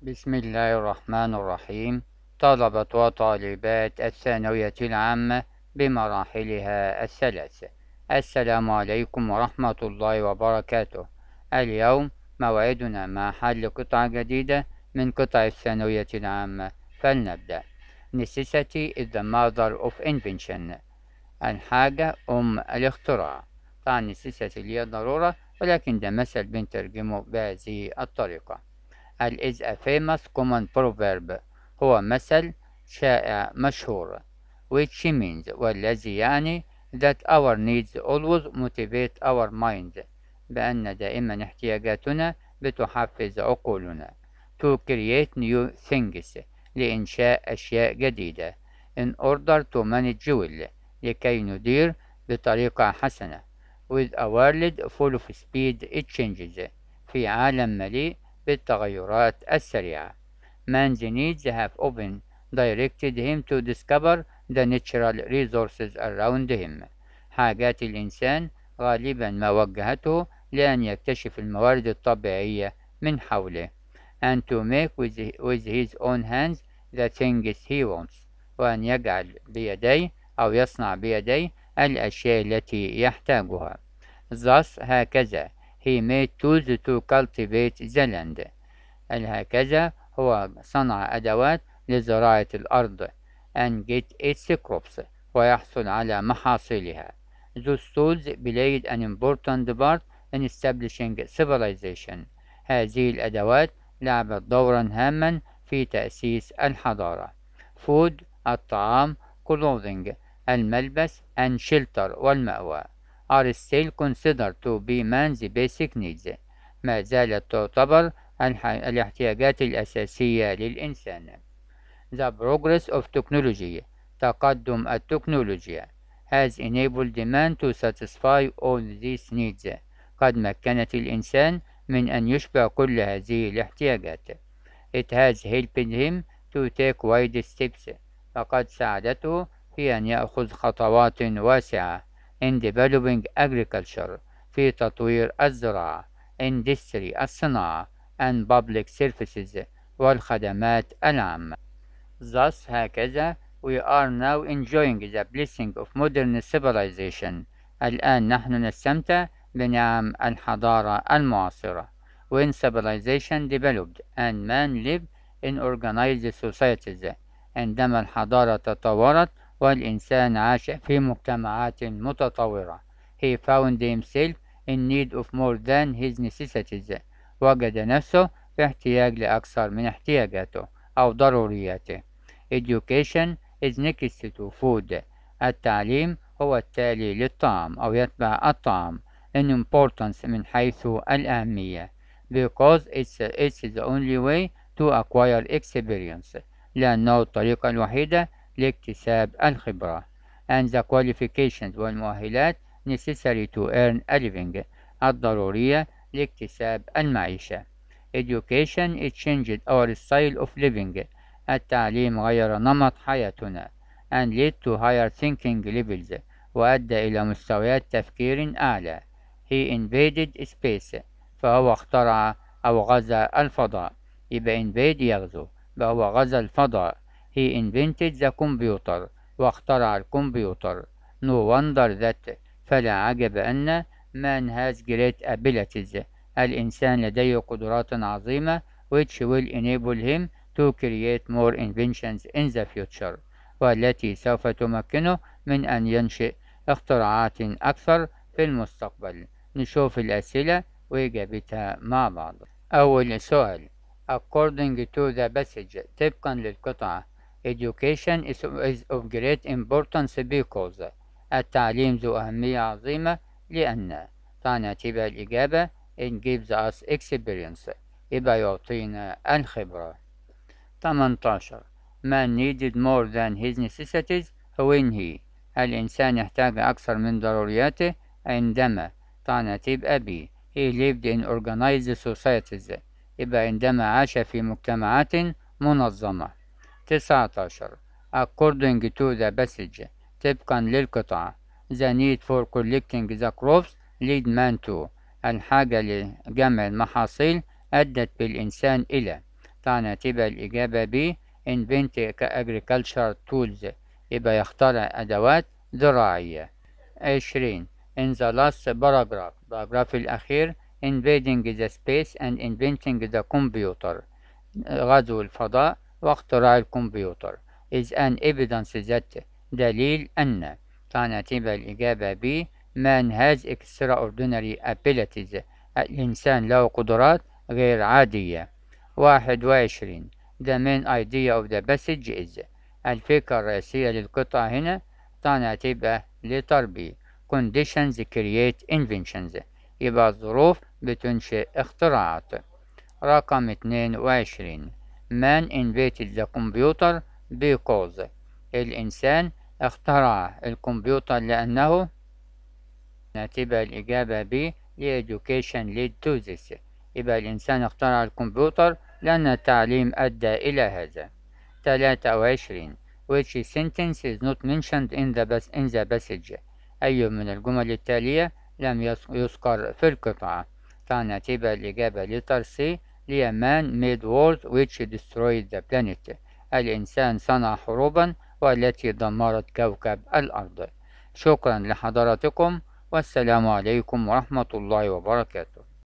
بسم الله الرحمن الرحيم. طلبة وطالبات الثانوية العامة بمراحلها الثلاث، السلام عليكم ورحمة الله وبركاته. اليوم موعدنا مع حل قطعة جديدة من قطع الثانوية العامة، فلنبدأ. Necessity is the mother of invention. الحاجة أم الاختراع. طبعا necessity هي ضرورة، ولكن ده مثل بنترجمه بهذه الطريقة. ال is a famous common proverb، هو مثل شائع مشهور، which means والذي يعني that our needs always motivate our mind، بأن دائما احتياجاتنا بتحفز عقولنا to create new things، لإنشاء أشياء جديدة in order to manage well، لكي ندير بطريقة حسنة with a world full of speed it changes، في عالم مليء بالتغيرات السريعة. Man's needs have often directed him to discover the natural resources around him. حاجات الإنسان غالبا ما وجهته لأن يكتشف الموارد الطبيعية من حوله and to make with his own hands the things he wants، وأن يجعل بيديه أو يصنع بيديه الأشياء التي يحتاجها. Thus هكذا he made tools to cultivate the land. هكذا هو صنع أدوات لزراعة الأرض and get its crops، ويحصل على محاصيلها. Those tools played an important part in establishing civilization. هذه الأدوات لعبت دورا هاما في تأسيس الحضارة. Food الطعام، clothing الملبس and shelter والمأوى are still considered to be man's basic needs. ما زالت تعتبر الاحتياجات الأساسية للإنسان. The progress of technology، تقدم التكنولوجيا has enabled man to satisfy all these needs، قد مكنت الإنسان من أن يشبع كل هذه الاحتياجات. It has helped him to take wide steps، فقد ساعدته في أن يأخذ خطوات واسعة in developing agriculture، في تطوير الزراعة industry الصناعة and public services والخدمات العامة. Thus هكذا we are now enjoying the blessing of modern civilization. الآن نحن نستمتع بنعم الحضارة المعاصرة. When civilization developed and man lived in organized societies، عندما الحضارة تطورت والإنسان عاش في مجتمعات متطورة، he found himself in need of more than his necessities، وجد نفسه في احتياج لأكثر من احتياجاته أو ضرورياته. Education is next to food. التعليم هو التالي للطعام أو يتبع الطعام in importance من حيث الأهمية because it's the only way to acquire experience، لأنه الطريقة الوحيدة لاكتساب الخبرة and the qualifications والمؤهلات necessary to earn a living، الضرورية لاكتساب المعيشة. Education it changed our style of living، التعليم غير نمط حياتنا and led to higher thinking levels، وأدى إلى مستويات تفكير أعلى. He invaded space، فهو اخترع أو غزا الفضاء، يبقى invade يغزو، فهو غزا الفضاء. He invented the computer، واخترع الكمبيوتر. No wonder that، فلا عجب أن man has great abilities، الإنسان لديه قدرات عظيمة which will enable him to create more inventions in the future، والتي سوف تمكنه من أن ينشئ اختراعات أكثر في المستقبل. نشوف الأسئلة وإجابتها مع بعض. أول سؤال according to the passage، طبقا للقطعة education is of great importance because، التعليم ذو أهمية عظيمة لأن. طبعا تبقى الإجابة it gives us experience، يبقى يعطينا الخبرة. 18 man needed more than his necessities when he، الإنسان يحتاج أكثر من ضرورياته عندما. طبعا تبقى B he lived in organized societies، يبقى عندما عاش في مجتمعات منظمة. 19 according to the passage، طبقا للقطعة the need for collecting the crops lead man to، الحاجة لجمع المحاصيل أدت بالإنسان إلى. طبعا تبقى الإجابة B. invent agricultural tools، يبقى يخترع أدوات زراعية. 20. in the last paragraph، الباراجراف الأخير، invading the space and inventing the computer، غزو الفضاء واختراع الكمبيوتر، is an evidence that، دليل أن. طبعا تبقى الإجابة B. man has extraordinary abilities، الإنسان له قدرات غير عادية. 21. the main idea of the passage is، الفكرة الرئيسية للقطعة هنا طبعا تبقى letter B. conditions create inventions، يبقى الظروف بتنشئ اختراعات. رقم 22. man invented the computer because، الإنسان اخترع الكمبيوتر لأنه، تبقى الإجابة B. education led to this، يبقى الإنسان اخترع الكمبيوتر لأن التعليم أدى إلى هذا. 23. which sentence is not mentioned in the passage، أي من الجمل التالية لم يذكر في القطعة. طبعا تبقى الإجابة letter C. هي man made wars which destroyed the planet، الإنسان صنع حروبا والتي دمرت كوكب الأرض. شكرا لحضراتكم، والسلام عليكم ورحمة الله وبركاته.